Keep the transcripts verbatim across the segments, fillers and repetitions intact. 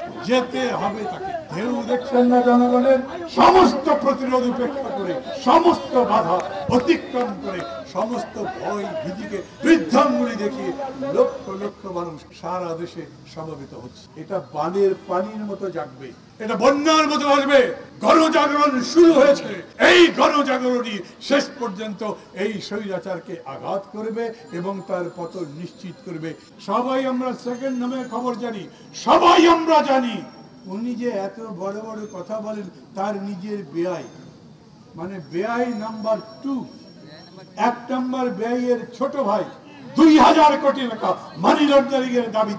যেতে হবে তাকে। ঢেউ দেখছেন না জনগণের, সমস্ত প্রতিরোধ উপেক্ষা করে, সমস্ত বাধা অতিক্রম করে, সমস্ত ভয় ভীতিকে বৃদ্ধাঙ্গুলি দেখিয়ে লক্ষ লক্ষ মানুষ সারা দেশে সমবেত হচ্ছে। এটা বানের পানির মতো জাগবে, এটা বন্যার মতো আসবে। গণজাগরণ শুরু হয়েছে, এই গণজাগরণই শেষ পর্যন্ত এই স্বৈরাচারকে আঘাত করবে এবং তার পতন নিশ্চিত করবে। সবাই আমরা সেকেন্ড নামের খবর জানি, সবাই আমরা জানি উনি যে এত বড় বড় কথা বলেন তার নিজের ব্যয়, মানে ব্যয় নাম্বার টু, এক নম্বর ব্যয়ের ছোট ভাই দুই হাজার কোটি টাকা মানি লন্ডারিং এর দাবি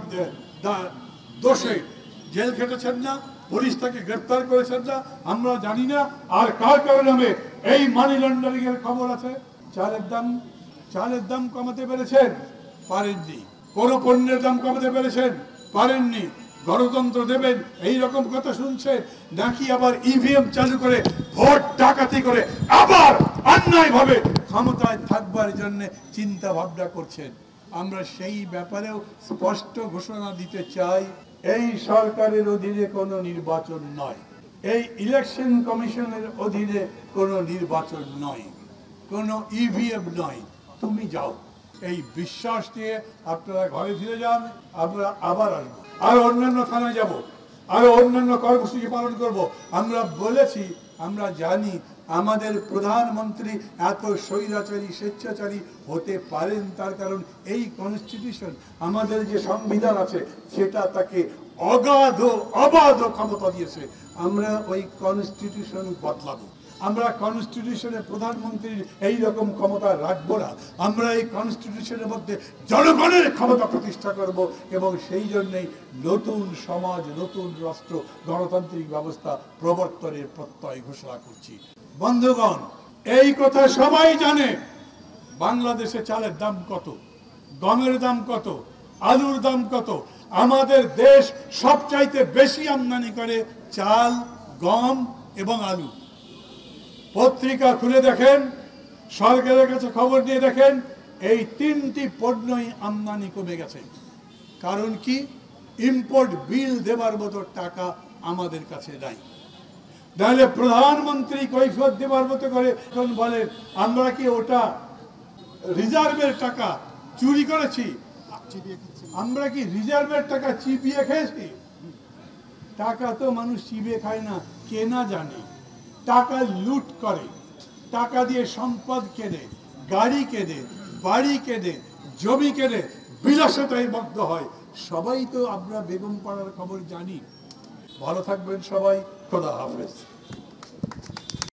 দোষে জেল খেটেছেন না, পুলিশ তাকে গ্রেফতার করেছেন না, আমরা জানি না। আর কার কার নামে এই মানি লন্ডারিং এর খবর আছে? চালের দাম চালের দাম কমাতে পেরেছেন? পারেননি। কোন পণ্যের দাম কমাতে পেরেছেন? পারেননি। গণতন্ত্র দেবেন এই রকম কথা শুনছে নাকি আবার ইভিএম চালু করে ভোট ডাকাতি করে আবার অন্যায় ভাবে ক্ষমতায় থাকবার জন্য চিন্তা ভাবনা করছেন? আমরা সেই ব্যাপারেও স্পষ্ট ঘোষণা দিতে চাই, এই সরকারের অধীনে কোনো নির্বাচন নয়, এই ইলেকশন কমিশনের অধীনে কোনো নির্বাচন নয়, কোনো ইভিএম নয়। তুমি যাও, এই বিশ্বাস নিয়ে আপনারা ঘরে ফিরে যান, আমরা আবার আসবো, আরো অন্যান্য থানায় যাব, আরো অন্যান্য কর্মসূচি পালন করব। আমরা বলেছি, আমরা জানি আমাদের প্রধানমন্ত্রী এত স্বৈরাচারী স্বেচ্ছাচারী হতে পারেন, তার কারণ এই কনস্টিটিউশন, আমাদের যে সংবিধান আছে সেটা তাকে অগাধ অবাধ ক্ষমতা দিয়েছে। আমরা ওই কনস্টিটিউশন বদলাবো, আমরা কনস্টিটিউশনে প্রধানমন্ত্রীর এই রকম ক্ষমতা রাখবো না, আমরা এই কনস্টিটিউশনের মধ্যে জনগণের ক্ষমতা প্রতিষ্ঠা করব এবং সেই জন্যই নতুন সমাজ, নতুন রাষ্ট্র, গণতান্ত্রিক ব্যবস্থা প্রবর্তনের প্রত্যয় ঘোষণা করছি। বন্ধুগণ, এই কথা সবাই জানে, বাংলাদেশে চালের দাম কত, গমের দাম কত, আলুর দাম কত। আমাদের দেশ সবচাইতে বেশি আমদানি করে চাল, গম এবং আলু। পত্রিকা খুলে দেখেন, সরকারের কাছে খবর নিয়ে দেখেন, এই তিনটি পণ্যই আমদানি কমে গেছে। কারণ কি? ইম্পোর্ট বিল দেবার মতো টাকা আমাদের কাছে নাই। তাহলে প্রধানমন্ত্রী কৈফিয়ত দেবার মতো করে এখন বলেন আমরা কি ওটা রিজার্ভের টাকা চুরি করেছি? আমরা কি রিজার্ভের টাকা চিবিয়ে খেয়েছি? টাকা তো মানুষ চিবিয়ে খায় না, কেনা জানে। টাকা লুট করে, টাকা দিয়ে সম্পদ কেনে, গাড়ি কেনে, বাড়ি কেনে, জমি কেনে, বিলাসিতায় মগ্ন হয়। সবাই তো আমরা বেগম পাড়ার খবর জানি। ভালো থাকবেন সবাই, খোদা হাফেজ।